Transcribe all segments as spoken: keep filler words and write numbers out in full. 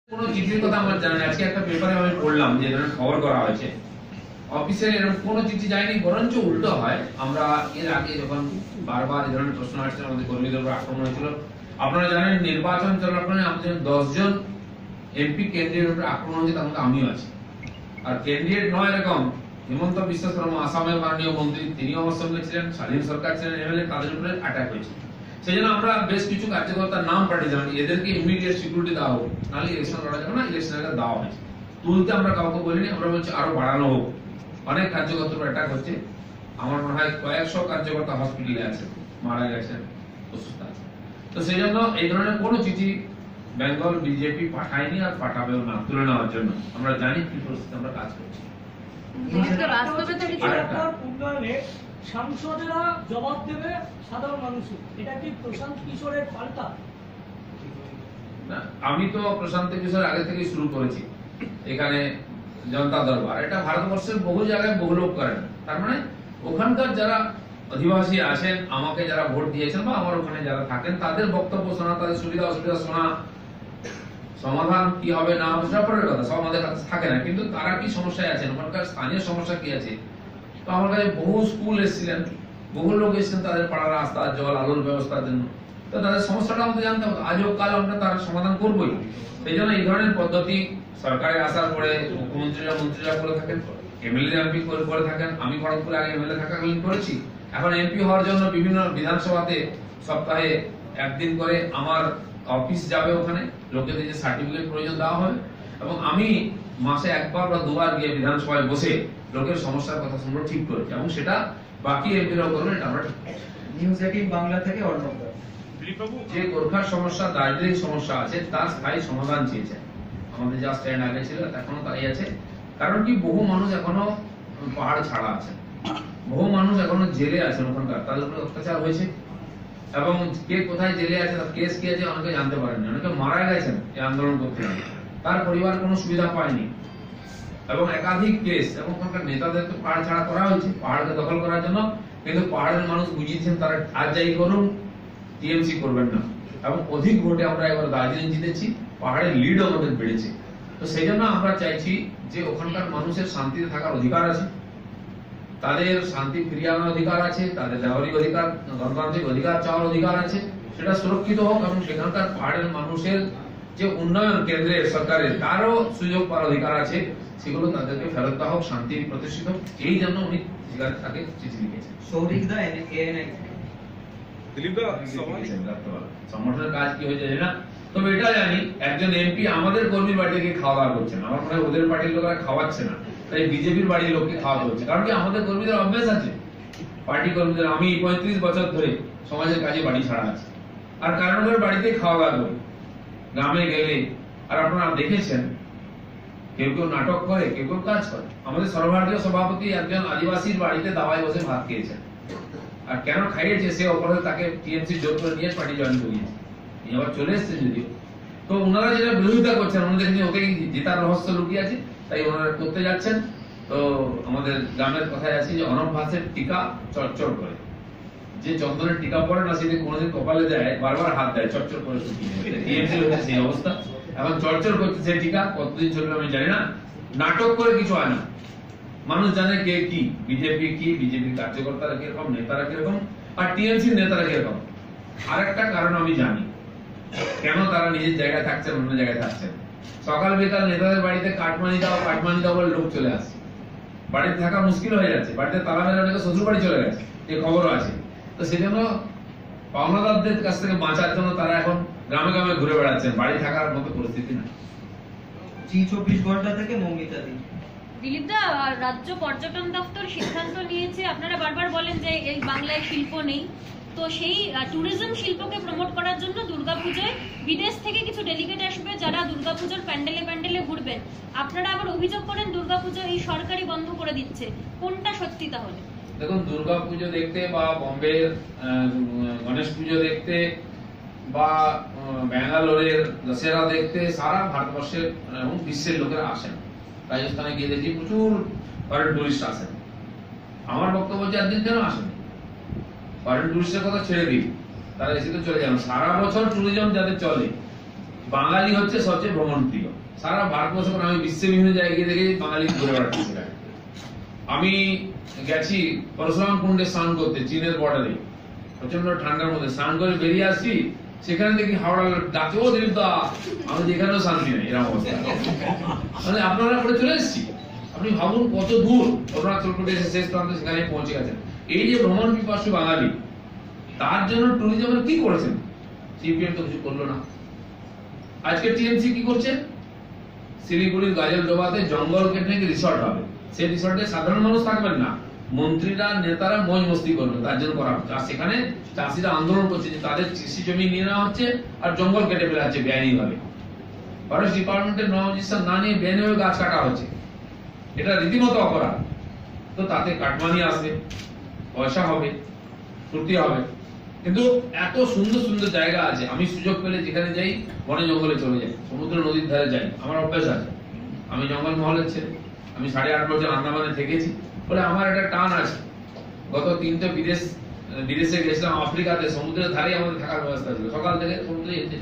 কোনো চিঠির কথা আমার জানা নেই। আজকে একটা পেপারে আমি পড়লাম যে ধরনের খবর করা হয়েছে অফিসের এরকম কোনো চিঠি যায়নি, বরঞ্চ উল্টো হয়। আমরা এর আগে যখন বারবার এই ধরনের প্রশ্ন আসছে আমাদের কর্মীদের উপর আক্রমণ হয়েছিল, আপনারা জানেন নির্বাচন চলাকালীন আমাদের দশ জন এমপি ক্যান্ডিডেটের উপর আক্রমণ হয়েছে, তার মধ্যে আমিও আছি। আর ক্যান্ডিডেট নয় এরকম হেমন্ত বিশ্ব শর্মা আসামের মাননীয় মন্ত্রী, তিনিও আমার সঙ্গে ছিলেন, স্বাধীন সরকার ছিলেন, এমএলএ, তাদের উপরে অ্যাটাক হয়েছে। সেই জন্য আমরা বেশ কিছু কার্যকর্তার নাম পাঠিয়েছিলাম, এদেরকে ইমিডিয়েট সিকিউরিটি দেওয়া হোক, নাহলে ইলেকশন লড়া যাবে না। ইলেকশন দেওয়া হয়েছে, তুলতে আমরা কাউকে বলিনি, আমরা বলছি আরো বাড়ানো হোক। অনেক কার্যকর্তার অ্যাটাক হচ্ছে, আমার মনে হয় কয়েকশো কার্যকর্তা হসপিটালে আছে, মারা গেছেন, অসুস্থ আছে। তো সেই জন্য এই ধরনের কোনো চিঠি বেঙ্গল বিজেপি পাঠায়নি আর পাঠাবেও না তুলে নেওয়ার জন্য। আমরা জানি কি পরিস্থিতি আমরা কাজ করছি। সাংসদেরা জবাব দেবে সাধারণ মানুষের, এটা কি প্রশান্ত কিশোরের পাল্টা? না, আমি তো প্রশান্ত কিশোর আগে থেকে শুরু করেছি এখানে জনতা দরবার। এটা ভারতবর্ষের বহু জায়গায় বহু লোক করেন, তার মানে ওখানকার যারা অধিবাসী আছেন, আমাকে যারা ভোট দিয়েছেন বা আমার ওখানে যারা থাকেন, তাদের বক্তব্য শোনা, তাদের সুবিধা অসুবিধা শোনা, সমাধান কি হবে না হবে সেটা পরের কথা, সব আমাদের কাছে থাকে না। কিন্তু তারা কি সমস্যায় আছেন, ওখানকার স্থানীয় সমস্যা কি আছে। তো আমার কাছে বহু স্কুল এসেছিলেন, বহু লোক এসেছেন তাদের পাড়ার রাস্তা, জল, আলোর ব্যবস্থার জন্য। তো তাদের সমস্যাটা আমাদের জানতে হবে, আজও কাল আমরা তার সমাধান করবোই। সেই জন্য এই ধরনের পদ্ধতি সরকারে আসার পরে মুখ্যমন্ত্রীরা মন্ত্রীরা করে থাকেন, এমএলএ এমপি করে থাকেন। আমি খড়গপুরে আগে এমএলএ থাকাকালীন করেছি, এখন এমপি হওয়ার জন্য বিভিন্ন বিধানসভাতে সপ্তাহে একদিন করে আমার অফিস যাবে, ওখানে লোকেদের যে সার্টিফিকেট প্রয়োজন দেওয়া হবে, এবং আমি মাসে একবার বা দুবার গিয়ে বিধানসভায় বসে লোকের সমস্যার কথা শুনবো, ঠিক করেছি, এবং সেটা বাকি এমপিরাও করবেন, এটা আমরা ঠিক করেছি। নিউজ এইটিন বাংলা থেকে অর্ণব। যে গোর্খার সমস্যা, দার্জিলিং সমস্যা আছে, তার স্থায়ী সমাধান চেয়েছে। আমাদের যা স্ট্যান্ড আগে ছিল এখনো তাই আছে। কারণ কি, বহু মানুষ এখনো পাহাড় ছাড়া আছে, বহু মানুষ এখনো জেলে আছেন, ওখানকার তাদের উপরে অত্যাচার হয়েছে, এবং কে কোথায় জেলে আছে, তার কেস কি আছে অনেকে জানতে পারেননি, অনেকে মারা গেছেন এই আন্দোলন করতে গিয়ে, তার পরিবার কোনো সুবিধা পায়নি, এবং একাধিক কেস। এবং ওখানকার নেতাদের তো পাহাড় ছাড়া করা হয়েছে পাহাড়কে দখল করার জন্য, কিন্তু পাহাড়ের মানুষ বুঝিয়েছেন তারা আর যাই করুন টিএমসি করবেন না, এবং অধিক ভোটে আমরা এবার দার্জিলিং জিতেছি, পাহাড়ের লিড আমাদের বেড়েছে। তো সেই জন্য আমরা চাইছি যে ওখানকার মানুষের শান্তিতে থাকার অধিকার আছে, তাদের শান্তি ফিরিয়ে আনার অধিকার আছে, তাদের নাগরিক অধিকার, গণতান্ত্রিক অধিকার চাওয়ার অধিকার আছে, সেটা সুরক্ষিত হোক, এবং সেখানকার পাহাড়ের মানুষের যে উন্নয়ন কেন্দ্রের সরকারের তারও সুযোগ পাওয়ার অধিকার আছে, সেগুলো তাদেরকে ফেরত দেওয়া হোক, শান্তি প্রতিষ্ঠিত। এই জন্য উনি তাকে চিঠি লিখেছেন। সৌরিক দা এএনআই দিলীপ দা সংগঠনের কাজ কি হয়েছে না, তবে এটা জানি একজন এমপি আমাদের কর্মীর বাড়িতে গিয়ে খাওয়া দাওয়া করছেন, আমার মনে হয় ওদের বাড়ির লোকেরা খাওয়াচ্ছে না, তাই বিজেপির বাড়ির লোককে খাওয়া হচ্ছে। কারণ কি, আমাদের কর্মীদের অভ্যাস আছে, পার্টি কর্মীদের, আমি পঁয়ত্রিশ বছর ধরে সমাজের কাজে বাড়ি ছাড়া আছে, আর কারণ বাড়িতে খাওয়া দাওয়া করি গ্রামে গেলে। আর আপনারা দেখেছেন কেউ কেউ নাটক করে, কেউ কেউ কাজ করে। আমাদের সর্বভারতীয় সভাপতি একজন আদিবাসীর বাড়িতে দাওয়ায় বসে ভাত খেয়েছেন, আর কেন খাইয়েছে সে অপরাধে তাকে টিএমসি জোর করে নিয়ে পার্টি জয়েন করিয়েছে, আবার চলে এসছেন যদিও। তো ওনারা যেটা বিরোধিতা করছেন, ওনাদের ওকে জেতার রহস্য লুকিয়ে আছে, তাই ওনারা করতে যাচ্ছেন। তো আমাদের গ্রামের কথায় আছে যে অনভ্যাসের টিকা চরচর করে, যে চন্দনের টিকা পড়ে না সেদিন কোনোদিন কপালে দেয়, বারবার হাত দেয়, চরচর করে শুকিয়ে যায়। টিএমসি হচ্ছে সেই অবস্থা, এখন চরচর করছে সেই টিকা। কতদিন চলবে আমি জানি না, নাটক করে কিছু হয় না, মানুষ জানে কে কি, বিজেপি কি, বিজেপির কার্যকর্তারা কিরকম, নেতারা কিরকম, আর টিএমসির নেতারা কিরকম। আর একটা কারণ আমি জানি কেন তারা নিজের জায়গায় থাকছেন, অন্য জায়গায় থাকছেন। সকাল বিকাল নেতাদের বাড়িতে কাটমানি দাও কাটমানি দাও বলে লোক চলে আসছে, বাড়িতে থাকা মুশকিল হয়ে যাচ্ছে, বাড়িতে তালা মেরে অনেকে শ্বশুর বাড়ি চলে গেছে, এই খবরও আছে। তো সেই জন্য পাওনাদারদের কাছ থেকে বাঁচার জন্য তারা এখন গ্রামে গ্রামে ঘুরে বেড়াচ্ছেন, বাড়ি থাকার মতো পরিস্থিতি না। জি চব্বিশ ঘন্টা থেকে মৌমিতা দি। দিলীপ দা, রাজ্য পর্যটন দপ্তর সিদ্ধান্ত নিয়েছে, আপনারা বারবার বলেন যে এই বাংলায় শিল্প নেই, তো সেই ট্যুরিজম শিল্পকে প্রমোট করার জন্য দুর্গাপূজায় বিদেশ থেকে কিছু ডেলিগেট আসবে, যারা দুর্গাপূজার প্যান্ডেলে প্যান্ডেলে ঘুরবেন। আপনারা আবার অভিযোগ করেন দুর্গাপূজা এই সরকারি বন্ধ করে দিচ্ছে, কোনটা সত্যি তাহলে? দেখুন, দুর্গাপুজো দেখতে বা বম্বে গণেশ পুজো দেখতে বা ব্যাঙ্গালোরের দশেরা দেখতে সারা ভারতবর্ষের এবং বিশ্বের লোকেরা আসেন। রাজস্থানে গিয়ে দেখি প্রচুর ফরেন টুরিস্ট আসেন। আমার বক্তব্য হচ্ছে একদিন কেন আসেন, ফরেন টুরিস্টের কথা ছেড়ে দিই, তারা এসে তো চলে যান। সারা বছর ট্যুরিজম যাদের চলে, বাঙালি হচ্ছে সবচেয়ে ভ্রমণ প্রিয়। সারা ভারতবর্ষ আমি বিশ্বের বিভিন্ন জায়গায় দেখে বাঙালি ঘুরে বেড়াচ্ছে। আমি গেছি পরশুরাম কুণ্ডে স্নান করতে, চীনের বর্ডারে, প্রচন্ড ঠান্ডার মধ্যে স্নান করে বেরিয়ে আসছি, সেখানে দেখি হাওড়া ডাকে, ও দিলীপ দা, আমি যেখানেও শান্তি নেই, এরকম অবস্থা। মানে আপনারা করে চলে এসেছি, আপনি ভাবুন কত দূর অরুণাচল প্রদেশের শেষ প্রান্তে সেখানে পৌঁছে গেছেন। এই যে ভ্রমণ পিপাসু বাঙালি, তার জন্য ট্যুরিজমের কি করেছেন? সিপিএম তো কিছু করলো না। আজকে টিএমসি কি করছে? শিলিগুড়ির গাজল ডোবাতে জঙ্গল কেটে নাকি রিসর্ট হবে, সেই রিসর্টে সাধারণ মানুষ থাকবেন না, মন্ত্রীরা নেতারা মৌজ মস্তি করবেন, তার জন্য করা হচ্ছে। আর সেখানে চাষিরা আন্দোলন করছে যে তাদের কৃষি জমি নিয়ে নেওয়া হচ্ছে আর জঙ্গল কেটে ফেলা হচ্ছে বেআইনি ভাবে। ফরেস্ট ডিপার্টমেন্টের নজিশন না নিয়ে বেআইনি ভাবে গাছ কাটা হচ্ছে, এটা রীতিমতো অপরাধ। তো তাতে কাটমানি আসবে, পয়সা হবে, ফুর্তি হবে, কিন্তু এত সুন্দর সুন্দর জায়গা আছে। আমি সুযোগ পেলে যেখানে যাই বনে জঙ্গলে চলে যাই, সমুদ্র নদীর ধারে যাই, আমার অভ্যাস আছে। আমি জঙ্গল মহলের ছেলে, আমি সাড়ে আট বছর আন্দামানে থেকেছি বলে আমার একটা টান আছে। গত তিনটে বিদেশ বিদেশে গেছিলাম, আফ্রিকাতে সমুদ্রের ধারে আমাদের থাকার ব্যবস্থা ছিল, সকাল থেকে সমুদ্রে যেতে।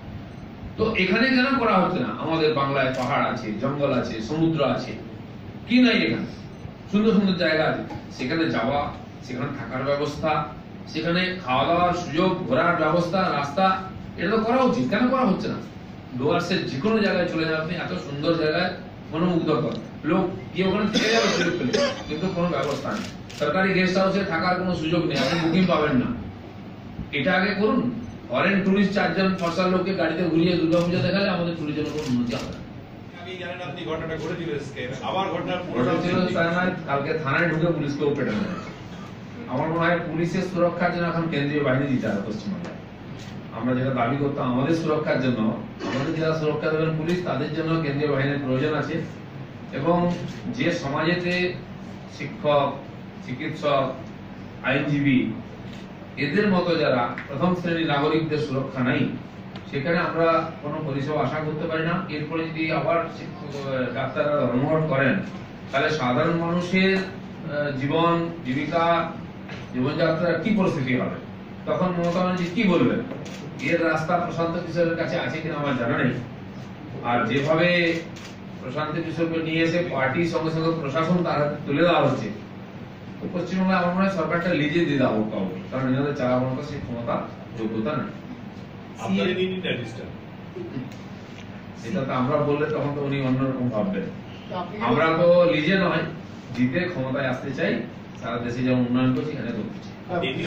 তো এখানে কেন করা হচ্ছে না? আমাদের বাংলায় পাহাড় আছে, জঙ্গল আছে, সমুদ্র আছে, কি নাই এখানে? সুন্দর সুন্দর জায়গা আছে, সেখানে যাওয়া, সেখানে থাকার ব্যবস্থা, সেখানে খাওয়া দাওয়ার সুযোগ, ঘোরার ব্যবস্থা, রাস্তা, এটা তো করা উচিত। কেন করা হচ্ছে না? ডুয়ার্সের যে কোনো জায়গায় চলে যান আপনি, এত সুন্দর জায়গায়, মনোমুগ্ধকর, লোক গিয়ে ওখানে থেকে যাবে সুযোগ পেলে, কিন্তু কোনো ব্যবস্থা নেই। সরকারি গেস্ট হাউসে থাকার কোনো সুযোগ নেই, আপনি বুকিং পাবেন না। এটা আগে করুন। ফরেন টুরিস্ট চারজন ফসাল লোককে গাড়িতে ঘুরিয়ে দুর্গাপূজা দেখালে আমাদের টুরিজমের কোনো উন্নতি হবে না। আপনি ঘটনাটা ঘটেছিল, আবার ঘটনা কালকে থানায় ঢুকে পুলিশকেও পেটানো হয়েছে। আমার মনে হয় পুলিশের সুরক্ষার জন্য এখন কেন্দ্রীয় বাহিনী দিতে হবে পশ্চিমবঙ্গে। আমরা যেটা দাবি করতাম আমাদের সুরক্ষার জন্য, আমাদের যারা সুরক্ষা দেবেন পুলিশ, তাদের জন্য কেন্দ্রীয় বাহিনীর প্রয়োজন আছে। এবং যে সমাজেতে শিক্ষক, চিকিৎসক, আইনজীবী, এদের মতো যারা প্রথম শ্রেণীর নাগরিকদের সুরক্ষা নাই, সেখানে আমরা কোনো পরিষেবা আশা করতে পারি না। এরপরে যদি আবার ডাক্তাররা ধর্মঘট করেন, তাহলে সাধারণ মানুষের জীবন জীবিকা, জীবনযাত্রার কি পরিস্থিতি হবে? তখন মমতা ব্যানার্জি কি বলবেন? এর রাস্তা প্রশান্ত কিশোরের কাছে আছে কিনা আমার জানা নেই। আর যেভাবে প্রশান্ত কিশোরকে নিয়ে এসে পার্টির সঙ্গে সঙ্গে প্রশাসন তার হাতে তুলে দেওয়া হচ্ছে, তো পশ্চিমবঙ্গে আমার মনে হয় সরকারটা লিজে দিয়ে দেওয়া হোক কাউকে, কারণ এনাদের চালানোর মতো সেই ক্ষমতা, যোগ্যতা নেই। এটা তো আমরা বললে তখন তো উনি অন্যরকম ভাববেন। আমরা তো লিজে নয়, জিতে ক্ষমতায় আসতে চাই, সারা দেশে যেমন উন্নয়ন করছি এখানে করতে চাই।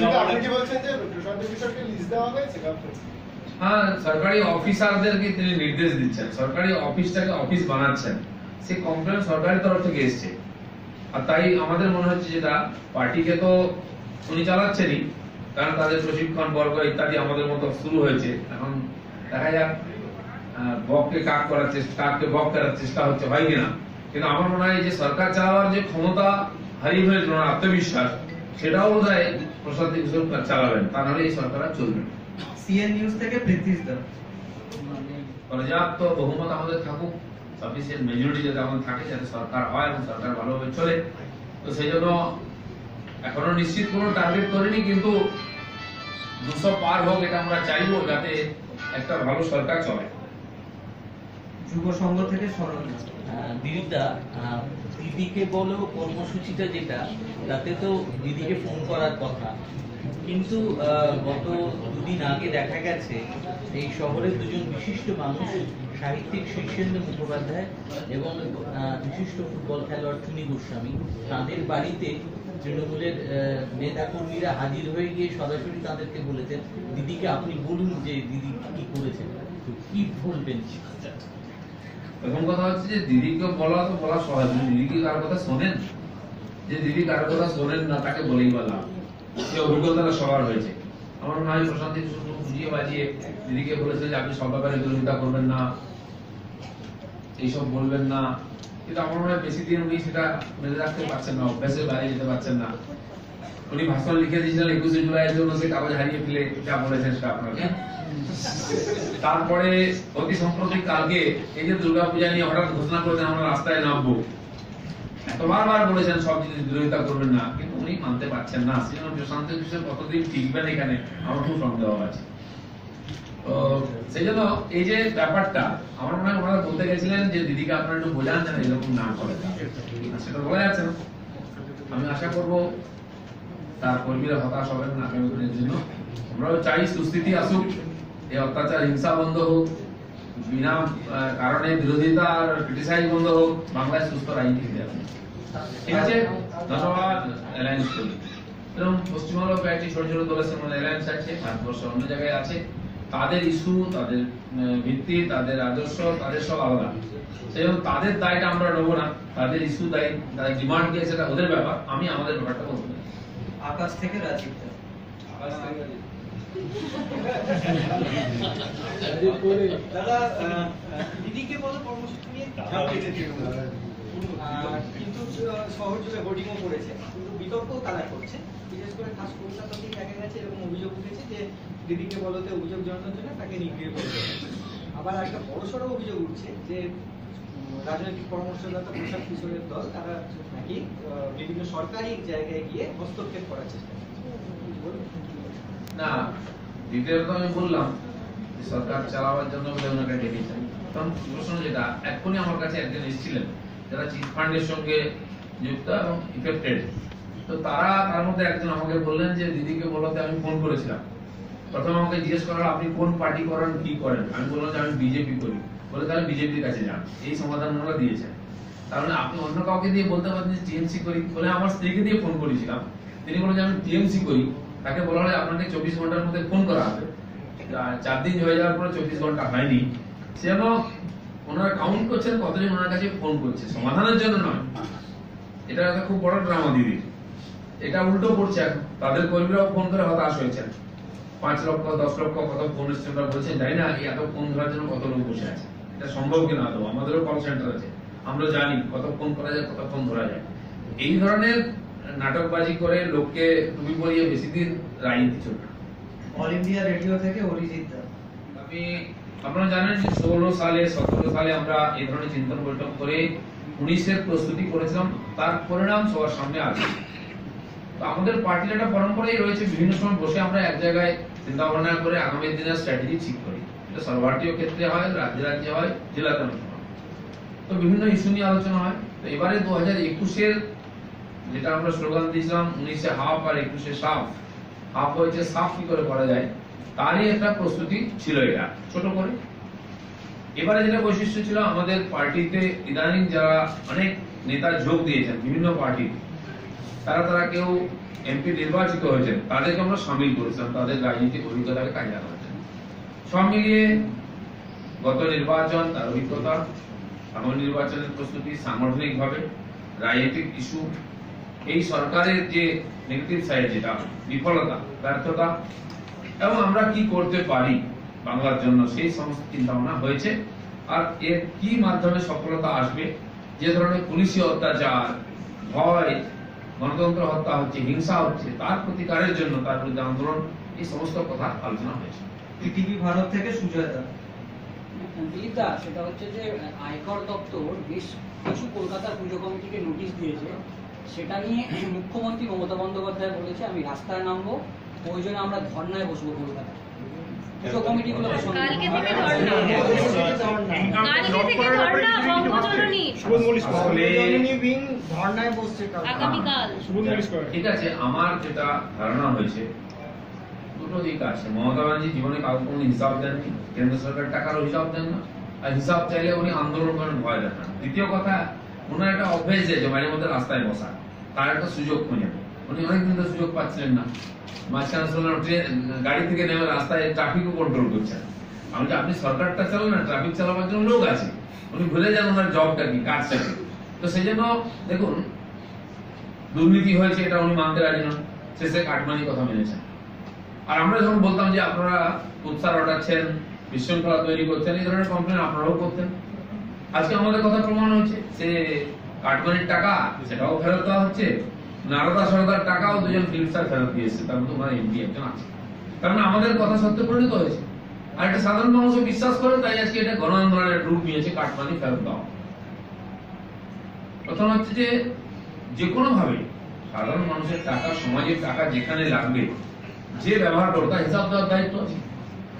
হ্যাঁ, সরকারি অফিসারদেরকে তিনি নির্দেশ দিচ্ছেন, সরকারি অফিসটাকে অফিস বানাচ্ছেন, সে কমপ্লেন সরকারের তরফ থেকে এসছে। আর তাই আমাদের মনে হচ্ছে যেটা পার্টিকে তো উনি চালাচ্ছেনই, কারণ তাদের প্রশিক্ষণ বর্গ ইত্যাদি আমাদের মতো শুরু হয়েছে। এখন দেখা যাক বককে কাক করার চেষ্টা, কাককে বক করার চেষ্টা হচ্ছে, হয় কিনা। কিন্তু আমার মনে হয় যে সরকার চালাবার যে ক্ষমতা হারিয়ে ফেলেছিল, আত্মবিশ্বাস, সেটাও বোধ হয় প্রশান্ত কিশোর চালাবেন, তা নাহলে এই সরকার আর চলবে না। সিএন নিউজ থেকে প্রীতিশ দা। পর্যাপ্ত বহুমত আমাদের থাকুক, সাফিসিয়েন্ট মেজরিটি যাতে আমাদের থাকে, যাতে সরকার হয় এবং সরকার ভালোভাবে চলে। তো সেই জন্য এখনো নিশ্চিত কোনো টার্গেট করিনি, কিন্তু দুশো পার হোক এটা আমরা চাইবো, যাতে একটা ভালো সরকার চলে। যুব সংঘ থেকে সরল। দিদিদা, দিদিকে বলো কর্মসূচিটা যেটা, তাতে তো দিদিকে ফোন করার কথা, কিন্তু গত দুদিন আগে দেখা গেছে এই শহরের দুজন বিশিষ্ট মানুষ, সাহিত্যিক শীর্ষেন্দু মুখোপাধ্যায় এবং বিশিষ্ট ফুটবল খেলোয়াড় চুনি গোস্বামী, তাদের বাড়িতে তৃণমূলের নেতা কর্মীরা হাজির হয়ে গিয়ে সরাসরি তাদেরকে বলেছেন, দিদিকে আপনি বলুন যে দিদি কি করেছেন, কি বলবেন? প্রথম কথা হচ্ছে যে দিদিকে বলা তো বলা সহজ, দিদি কি কার কথা শোনেন? যে দিদি কার কথা শোনেন না, তাকে বলেই বলা, যে অভিজ্ঞতাটা সবার হয়েছে। আমার মনে হয় প্রশান্ত কিশোর বুঝিয়ে বাজিয়ে দিদিকে বলেছে যে আপনি সব ব্যাপারে বিরোধিতা করবেন না, এইসব বলবেন না, কিন্তু আমার মনে হয় বেশি দিন উনি সেটা মেনে রাখতে পারছেন না, অভ্যাসের বাইরে যেতে পারছেন না। উনি ভাষণ লিখে দিয়েছিলেন একুশে জুলাইয়ের জন্য, সে কাগজ হারিয়ে ফেলে যা বলেছেন সেটা আপনাকে। তারপরে অতি সম্প্রতি কালকে এই যে দুর্গাপূজা নিয়ে হঠাৎ ঘোষণা করেছেন আমরা রাস্তায় নামবো, এতবার বার বলেছেন সব জিনিস বিরোধিতা করবেন না, কিন্তু উনি মানতে পারছেন না। সেজন্য প্রশান্ত কিশোর কতদিন টিকবেন এখানে আমার খুব সন্দেহ আছে। তো তো সেই জন্য এই যে ব্যাপারটা আমার মনে হয় ওনারা বলতে গেছিলেন যে দিদিকে আপনারা একটু বোঝান যেন এরকম না করে, সেটা বলা যাচ্ছে না। আমি আশা করব তার কর্মীরা হতাশ হবেন না আগামী দিনের জন্য। আমরাও চাই সুস্থিতি আসুক, এই অত্যাচার হিংসা বন্ধ হোক, বিনা কারণে বিরোধিতা আর ক্রিটিসাইজ বন্ধ হোক, বাংলায় সুস্থ রাজনীতি ফিরে আসুক। ঠিক আছে, ধন্যবাদ। অ্যালায়েন্স করি এবং পশ্চিমবঙ্গ কয়েকটি ছোট ছোট দলের সঙ্গে অ্যালায়েন্স আছে, ভারতবর্ষের অন্য জায়গায় আছে, তাদের ইস্যু, তাদের ভিত্তি, তাদের আদর্শ, তাদের সব আলাদা। সেই জন্য তাদের দায়টা আমরা নেবো না, তাদের ইস্যু দায়ী, তাদের ডিমান্ড দিয়ে সেটা ওদের ব্যাপার, আমি আমাদের ব্যাপারটা বলবো। আকাশ থেকে রাজীব দা। দাদা, দিদিকে বলো কর্মসূচি নিয়ে ঝাঁপিয়েছে তৃণমূল। কিন্তু শহর জুড়ে হোর্ডিংও করেছে, কিন্তু বিতর্কও তারা করছে। বিশেষ করে খাস কলকাতাতেই দেখা গেছে এরকম অভিযোগ উঠেছে যে দিদিকে বলতে অভিযোগ জানানোর জন্য তাকে নিগৃহ করে দেওয়া হয়েছে। আবার একটা বড়সড় অভিযোগ উঠছে যে রাজনৈতিক পরামর্শদাতা প্রশান্ত কিশোরের দল তারা নাকি বিভিন্ন সরকারি জায়গায় গিয়ে হস্তক্ষেপ করার চেষ্টা করছে। না, দ্বিতীয়ত আমি বললাম সরকার চালাবার জন্য বলে ওনাকে ডেকেছেন। তখন প্রশ্ন যেটা, এক্ষুনি আমার কাছে একজন এসেছিলেন যারা চিট ফান্ডের সঙ্গে যুক্ত এবং ইফেক্টেড। তো তারা তার মধ্যে একজন আমাকে বললেন যে দিদিকে বলতে আমি ফোন করেছিলাম। প্রথমে আমাকে জিজ্ঞেস করা আপনি কোন পার্টি করেন, কি করেন। আমি বললাম যে আমি বিজেপি করি। বলে তাহলে বিজেপির কাছে যান, এই সমাধান ওনারা দিয়েছেন। তার মানে আপনি অন্য কাউকে দিয়ে বলতে পারেন যে টিএমসি করি। বলে আমার স্ত্রীকে দিয়ে ফোন করেছিলাম, তিনি বলেন যে আমি টিএমসি করি। তাকে বলা হয় আপনাকে চব্বিশ ঘন্টার মধ্যে ফোন করা হবে। চার দিন হয়ে যাওয়ার পরে চব্বিশ ঘন্টা হয়নি। সেজন্য ওনারা কাউন্ট করছেন কতজন ওনার কাছে ফোন করছে, সমাধানের জন্য নয়। এটা একটা খুব বড় ড্রামা দিদি। এটা উল্টো পড়ছে এখন, তাদের কর্মীরাও ফোন করে হতাশ হয়েছেন। পাঁচ লক্ষ দশ লক্ষ কত ফোন এসছে ওরা বলছেন জানি না এই এত ফোন ধরার জন্য কত লোক বসে আছে, এটা সম্ভব কিনা আদৌ। আমাদেরও কল সেন্টার আছে, আমরা জানি কত ফোন করা যায়, কত ফোন ধরা যায়। এই ধরনের নাটকবাজি করে লোককে টুপি পরিয়ে বেশি দিন রাজনীতি চলবে। অল ইন্ডিয়া রেডিও থেকে অরিজিৎ দা। আমি আপনারা জানেন যে ষোলো সালে সতেরো সালে আমরা এই ধরনের চিন্তন বৈঠক করে উনিশের প্রস্তুতি করেছিলাম, তার পরিণাম সবার সামনে আছে। তো আমাদের পার্টির একটা পরম্পরাই রয়েছে, বিভিন্ন সময় বসে আমরা এক জায়গায় চিন্তা ভাবনা করে আগামী দিনের স্ট্র্যাটেজি ঠিক করি। এটা সর্বভারতীয় ক্ষেত্রে হয়, রাজ্যে রাজ্যে হয়, জেলাতে হয়। তো বিভিন্ন ইস্যু নিয়ে আলোচনা হয়। তো এবারে দু হাজার একুশের যেটা আমরা স্লোগান দিয়েছিলাম, উনিশে হাফ আর একুশে সাফ, হাফ হয়েছে সাফ কি করে করা যায়, তারই একটা প্রস্তুতি ছিল এটা ছোট করে। এবারে যেটা বৈশিষ্ট্য ছিল আমাদের পার্টিতে ইদানিং যারা অনেক নেতা যোগ দিয়েছেন বিভিন্ন পার্টি, তারা তারা কেউ এমপি নির্বাচিত হয়েছেন, তাদেরকে আমরা সামিল করেছিলাম তাদের রাজনৈতিক অভিজ্ঞতাকে কাজে লাগানোর জন্য। সব মিলিয়ে গত নির্বাচন, তার অভিজ্ঞতা, আগামী নির্বাচনের প্রস্তুতি, সাংগঠনিক ভাবে রাজনৈতিক ইস্যু, এই সরকারের যে নেগেটিভ সাইড যেটা বিফলতা, ব্যর্থতা, এবং আমরা কি করতে পারি বাংলার জন্য, সেই সমস্ত চিন্তা ভাবনা হয়েছে। আর এর কি মাধ্যমে সফলতা আসবে, যে ধরনের পুলিশি অত্যাচার, ভয়, গণতন্ত্র হত্যা হচ্ছে, হিংসা হচ্ছে, তার প্রতিকারের জন্য তার বিরুদ্ধে আন্দোলন, এই সমস্ত কথা আলোচনা হয়েছে। টিভি ভারত থেকে সুজয় দা। দিলীপ দা, সেটা হচ্ছে যে আয়কর দপ্তর বেশ কিছু কলকাতার পুজো কমিটিকে নোটিশ দিয়েছে। সেটা নিয়ে মুখ্যমন্ত্রী মমতা বন্দ্যোপাধ্যায় বলেছে আমি রাস্তায় নামবো, প্রয়োজনে আমরা ধর্নায় বসবো কলকাতায়। পুজো কমিটিগুলোকে কালকে থেকে ধর্না, কালকে থেকে ধর্না বঙ্গজননী ধর্নায় বসছে আগামীকাল। ঠিক আছে, আমার যেটা ধারণা হয়েছে দুটো দিক আছে। মমতা ব্যানার্জি জীবনে কাউকে কোনো হিসাব দেননি, কেন্দ্র সরকার টাকারও হিসাব দেন না, আর হিসাব চাইলে উনি আন্দোলন করেন, ভয় দেখান। দ্বিতীয় কথা, ওনার একটা অভ্যেস যে মাঝে মধ্যে রাস্তায় বসা, তার একটা সুযোগ খুঁজে। উনি অনেকদিন তো সুযোগ পাচ্ছিলেন না, মাঝখানে শুনলাম ট্রেন গাড়ি থেকে নেমে রাস্তায় ট্রাফিকও কন্ট্রোল করছেন। আমি যে আপনি সরকারটা চালান না, ট্রাফিক চালাবার জন্য লোক আছে, উনি ভুলে যান ওনার জবটা কি, কাজটা কি। তো সেই জন্য দেখুন, দুর্নীতি হয়েছে এটা উনি মানতে রাজি নন, শেষে কাটমানি কথা মেনেছেন। আর আমরা যখন বলতাম যে আপনারা উৎসাহ ওঠাচ্ছেন, বিশৃঙ্খলা তৈরি করছেন, এই ধরনের কমপ্লেন আপনারাও করতেন। আজকে আমাদের কথা প্রমাণ হচ্ছে, সে কাটমানির টাকা সেটাও ফেরত দেওয়া হচ্ছে, নারদা সরকার টাকাও দুজন ফিল্ম স্টার ফেরত দিয়েছে, তার মধ্যে ওনার এমপি একজন আছে। তার মানে আমাদের কথা সত্য পরিণত হয়েছে। আর এটা সাধারণ মানুষও বিশ্বাস করে, তাই আজকে এটা গণ আন্দোলনের রূপ নিয়েছে, কাটমানি ফেরত দেওয়া। প্রথম হচ্ছে যে যে কোনো ভাবে সাধারণ মানুষের টাকা, সমাজের টাকা যেখানে লাগবে, যে ব্যবহার করবে তার হিসাব দেওয়ার দায়িত্ব আছে।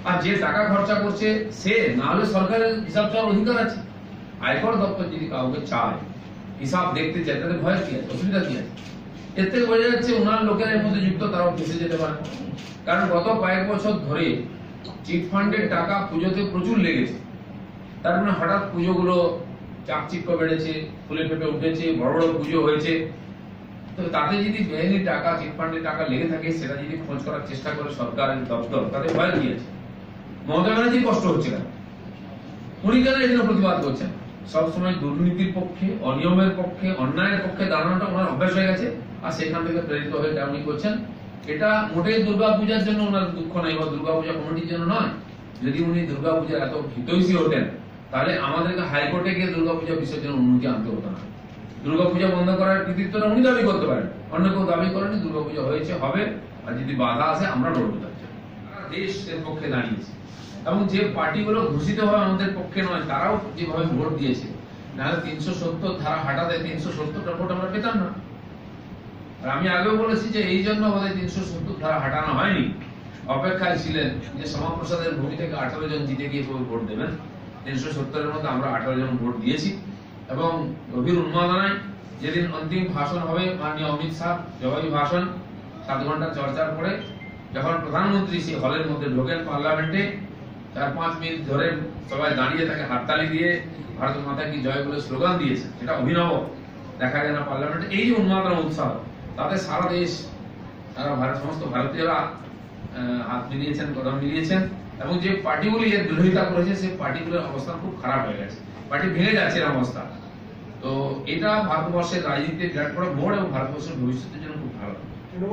আর যে টাকা খরচা করছে সে, না হলে সরকারের হিসাব চাওয়ার অধিকার আছে। আয়কর দপ্তর যদি কাউকে চায় হিসাব দেখতে চায় তাদের ভয় কি আছে, অসুবিধা কি আছে? এর থেকে বোঝা যাচ্ছে ওনার লোকের মধ্যে যুক্ত, তারাও ফেসে যেতে পারে। কারণ গত কয়েক বছর ধরে চিট ফান্ডের টাকা পুজোতে প্রচুর লেগেছে। তার মানে হঠাৎ পুজোগুলো চাকচিক্য বেড়েছে, ফুলে ফেপে উঠেছে, বড় বড় পুজো হয়েছে। তো তাতে যদি বেআইনি টাকা, চিট ফান্ডের টাকা লেগে থাকে, সেটা যদি খোঁজ করার চেষ্টা করে সরকারের দপ্তর, তাদের ভয় কি আছে? মমতা ব্যানার্জি কষ্ট হচ্ছে কেন? উনি কেন এই জন্য প্রতিবাদ করছেন? সবসময় দুর্নীতির পক্ষে, অনিয়মের পক্ষে, অন্যায়ের পক্ষে দাঁড়ানোটা ওনার অভ্যাস হয়ে গেছে, আর সেখান থেকে প্রেরিত হয়ে উনি করছেন। এটা মোটেই দুর্গা পূজার জন্য ওনার দুঃখ নাই, বা দুর্গা পূজা কমিটির জন্য নয়। যদি উনি দুর্গা পূজার এত হিতৈষী হতেন, তাহলে আমাদেরকে হাইকোর্টে গিয়ে দুর্গা পূজা বিসর্জনের অনুমতি আনতে হতো না। দুর্গা পূজা বন্ধ করার কৃতিত্বটা উনি দাবি করতে পারেন, অন্য কেউ দাবি করেনি। দুর্গা পূজা হয়েছে, হবে, আর যদি বাধা আসে আমরা লড়বো। সারা দেশ এর পক্ষে দাঁড়িয়েছে, এবং যে পার্টিগুলো ঘোষিত ভাবে আমাদের পক্ষে নয়, তারাও যেভাবে ভোট দিয়েছে, নাহলে তিনশো সত্তর ধারা হাঁটাতে তিনশো সত্তরটা ভোট আমরা পেতাম না। আর আমি আগেও বলেছি যে এই জন্য আমাদের তিনশো সত্তর ধারা হাঁটানো হয়নি, অপেক্ষায় ছিলেন যে শ্যামাপ্রসাদের ভূমি থেকে আঠারো জন জিতে গিয়ে ভোট দেবেন। তিনশো সত্তরের মধ্যে আমরা আঠারো জন ভোট দিয়েছি, এবং গভীর উন্মাদনায় যেদিন অন্তিম ভাষণ হবে মাননীয় অমিত শাহ জবাবি ভাষণ, সাত ঘন্টা চর্চার পরে যখন প্রধানমন্ত্রী সেই হলের মধ্যে ঢোকেন পার্লামেন্টে, চার পাঁচ মিনিট ধরে সবাই দাঁড়িয়ে তাকে হাততালি দিয়ে ভারত মাতা কি জয় বলে স্লোগান দিয়েছে, সেটা অভিনব, দেখা যায় না পার্লামেন্টে। এই যে উন্মাদনা, উৎসাহ, তাতে সারা দেশ, সারা ভারত, সমস্ত ভারতীয়রা হাত মিলিয়েছেন, কদম মিলিয়েছেন, এবং যে পার্টিগুলি এর বিরোধিতা করেছে সেই পার্টিগুলোর অবস্থা খুব খারাপ হয়ে গেছে, পার্টি ভেঙে যাচ্ছে এর অবস্থা। তো এটা ভারতবর্ষের রাজনীতিতে বিরাট বড় মোড়, এবং ভারতবর্ষের ভবিষ্যতের জন্য খুব ভালো।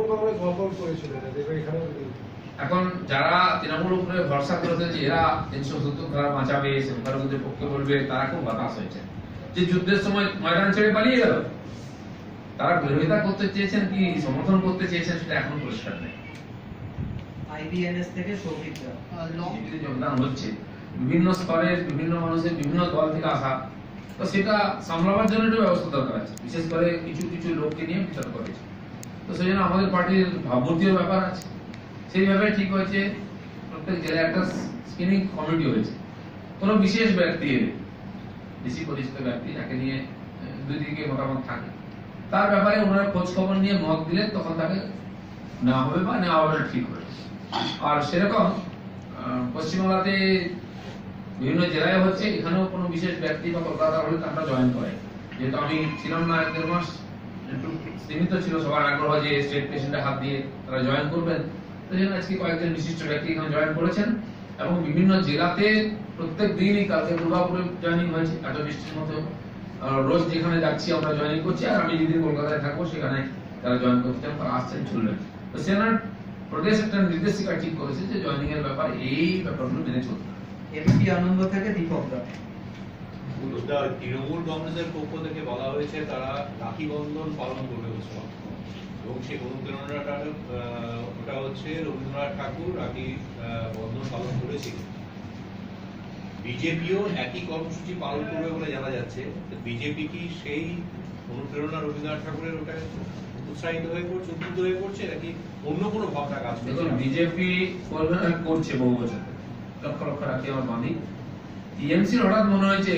এখন যারা তৃণমূল উপরে ভরসা করেছে যে এরা তিনশো সত্তর ধারা বাঁচাবে, সংখ্যালঘুদের পক্ষে বলবে, তারা খুব হতাশ হয়েছে। যে যুদ্ধের সময় ময়দান ছেড়ে পালিয়ে গেল, তারা বিরোধিতা করতে চেয়েছেন কি সমর্থন করতে চেয়েছেন সেটা এখন পরিষ্কার নেই। আইবিএনএস থেকে সৌভিকরা যোগদান হচ্ছে বিভিন্ন স্তরের, বিভিন্ন মানুষের, বিভিন্ন দল থেকে আসা, তো সেটা সামলাবার জন্য একটা ব্যবস্থা দরকার আছে, বিশেষ করে কিছু কিছু লোককে নিয়ে বিচার করেছে। তো সেই জন্য আমাদের পার্টির ভাবমূর্তির ব্যাপার আছে, সেইভাবে ঠিক হয়েছে। প্রত্যেক জেলায় একটা স্ক্রিনিং কমিটি হয়েছে, কোনো বিশেষ ব্যক্তি এলে, বেশি পরিচিত ব্যক্তি যাকে নিয়ে দুই দিকে মতামত থাকে, তার ব্যাপারে ওনারা খোঁজ খবর নিয়ে মত দিলে তখন তাকে নেওয়া হবে বা নেওয়া হবে না, ঠিক হবে। আর সেরকম পশ্চিমবাংলাতে বিভিন্ন জেলায় হচ্ছে, এখানেও কোনো বিশেষ ব্যক্তি বা কলকাতা হলে তারা জয়েন করে। যেহেতু আমি ছিলাম না এক দেড় মাস, একটু সীমিত ছিল সবার আগ্রহ যে স্টেট প্রেসিডেন্টের হাত দিয়ে তারা জয়েন করবেন, সেই জন্য আজকে কয়েকজন বিশিষ্ট ব্যক্তি এখানে জয়েন করেছেন, এবং বিভিন্ন জেলাতে প্রত্যেক দিনই, কালকে দুর্গাপুরে জয়েনিং হয়েছে এত বৃষ্টির মতো, রোজ যেখানে যাচ্ছি আমরা জয়েনিং করছি, আর আমি যেদিন কলকাতায় থাকবো সেখানে তারা জয়েন করতে চান, তারা আসছেন, চলবেন। তো সেনার প্রদেশ একটা নির্দেশিকা ঠিক করেছে যে জয়েনিং এর ব্যাপারে এই ব্যাপারগুলো মেনে চলতে হবে। এবিপি আনন্দ থেকে দীপক দা। তৃণমূল কংগ্রেসের পক্ষ থেকে বলা হয়েছে তারা রাখি বন্ধন পালন করবে উৎসব, এবং সেই অনুপ্রেরণাটা ওটা হচ্ছে রবীন্দ্রনাথ ঠাকুর রাখি বন্ধন পালন করেছিলেন। বিজেপিও একই কর্মসূচি পালন করবে বলে জানা যাচ্ছে। বিজেপি কি সেই অনুপ্রেরণা রবীন্দ্রনাথ ঠাকুরের ওটা উৎসাহিত হয়ে পড়ছে, উদ্বুদ্ধ হয়ে পড়ছে, নাকি অন্য কোনো ভাবনা কাজ করছে? বিজেপি করছে বহু বছর, লক্ষ লক্ষ রাখি আমার বাঁধি। টিএমসির হঠাৎ মনে হয়েছে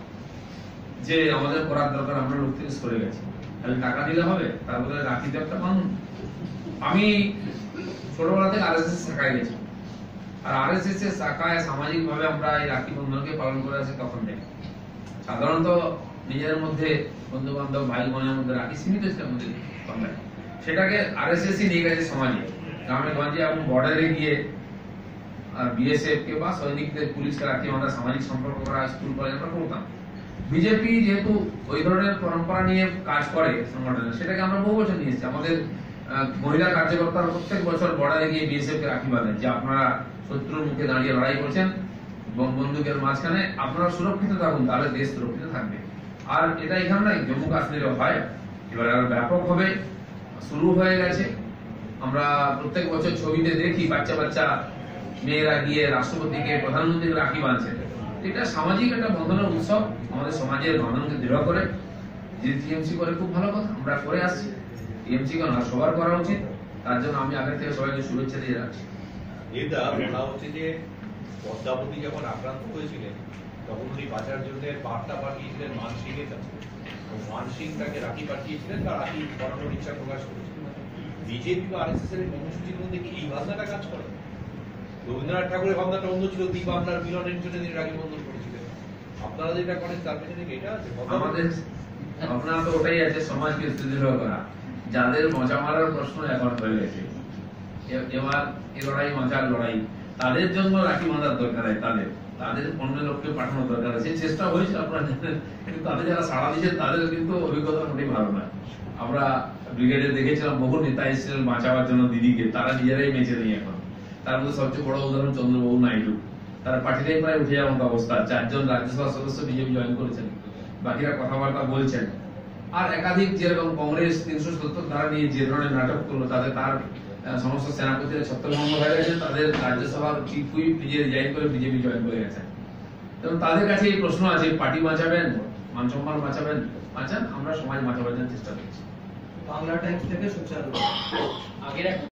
যে আমাদের করার দরকার, আমরা লোক থেকে সরে গেছি, তাহলে টাকা দিলে হবে, তারপরে রাখিতে একটা বাঁধুন। আমি ছোটবেলা থেকে আরএসএস শাখায় গেছি, আর আরএসএস এর শাখায় সামাজিক ভাবে আমরা এই রাখি বন্ধনকে পালন করে আসি তখন থেকে। সাধারণত নিজের মধ্যে, বন্ধু বান্ধব, ভাই বোনের মধ্যে রাখি সীমিত ছিল আমাদের বাংলায়, সেটাকে আরএসএস নিয়ে গেছে সমাজে, গ্রামে গঞ্জে, এবং বর্ডারে গিয়ে বিএসএফ কে বা সৈনিকদের, পুলিশকে রাখি আমরা সামাজিক সম্পর্ক করা স্কুল কলেজ আমরা করতাম। বিজেপি যেহেতু ওই ধরনের পরম্পরা নিয়ে কাজ করে সংগঠনে, সেটাকে আমরা বহু বছর নিয়ে এসেছি। আমাদের মহিলা কার্যকর্তারা প্রত্যেক বছর বর্ডারে গিয়ে বিএসএফ কে রাখি বাঁধেন যে আপনারা শত্রুর মুখে দাঁড়িয়ে লড়াই করছেন, বন্দুকের মাঝখানে আপনারা সুরক্ষিত থাকুন, তাহলে দেশ সুরক্ষিত থাকবে। আর এটা এখানে নাই, জম্মু কাশ্মীরে হয়, এবার আর ব্যাপক হবে, শুরু হয়ে গেছে। আমরা প্রত্যেক বছর ছবিতে দেখি বাচ্চা বাচ্চা মেয়েরা গিয়ে রাষ্ট্রপতিকে, প্রধানমন্ত্রীকে রাখি বাঁধছে। এটা সামাজিক একটা বন্ধনের উৎসব, আমাদের সমাজের বন্ধনকে দৃঢ় করে। যদি টিএমসি করে খুব ভালো কথা, আমরা করে আসছি, টিএমসি কেন সবার করা উচিত, তার জন্য আমি আগে থেকে সবাইকে শুভেচ্ছা দিয়ে রাখছি। এটা বলা হচ্ছে যে পদ্মাবতী যখন আক্রান্ত হয়েছিলেন তখন উনি বাঁচার জন্য বার্তা পাঠিয়েছিলেন মানসিংয়ের কাছে, মানসিং তাকে রাখি পাঠিয়েছিলেন বা রাখি করানোর ইচ্ছা প্রকাশ করেছিলেন। বিজেপি বা আরএসএস এর কর্মসূচির মধ্যে কি এই ভাবনাটা কাজ করে? রবীন্দ্রনাথ ঠাকুরের ভাবনাটা অন্য ছিল, দ্বীপ আপনার মিলনের জন্য তিনি রাখি বন্ধন করেছিলেন। আপনারা যেটা করেন তার পেছনে কি এটা আছে? আমাদের আপনার তো ওটাই আছে, সমাজকে সুদৃঢ় করা। যাদের মজা মারার প্রশ্ন এখন হয়ে গেছে, এবার এ লড়াই মজার লড়াই, তাদের জন্য রাখি বাঁধার দরকার হয়, তাদের তাদের অন্য লোককে পাঠানোর দরকার আছে। চেষ্টা হয়েছে আপনারা জানেন, কিন্তু তাদের যারা সাড়া দিচ্ছেন তাদের কিন্তু অভিজ্ঞতা মোটেই ভালো নয়। আমরা ব্রিগেডে দেখেছিলাম বহু নেতা এসেছিলেন বাঁচাবার জন্য দিদিকে, তারা নিজেরাই বেঁচে নেই এখন। তার মধ্যে সবচেয়ে বড় উদাহরণ চন্দ্রবাবু নাইডু, তার পার্টিটাই প্রায় উঠে যাওয়ার মতো অবস্থা। চারজন রাজ্যসভা সদস্য বিজেপি জয়েন করেছেন, বাকিরা কথাবার্তা বলছেন। আর একাধিক যেরকম কংগ্রেস তিনশো সত্তর ধারা নিয়ে যে ধরনের নাটক করলো, তাদের তার সমস্ত সেনাপতিরা ছত্রভঙ্গ হয়ে গেছে, তাদের রাজ্যসভার চিফ হুইপ নিজে রিজাইন করে বিজেপি জয়েন করে গেছেন। এবং তাদের কাছে এই প্রশ্ন আছে, পার্টি বাঁচাবেন, মান সম্মান বাঁচাবেন, বাঁচান, আমরা সমাজ বাঁচাবার জন্য চেষ্টা করছি। বাংলা টাইমস থেকে সুচারু। আগের এক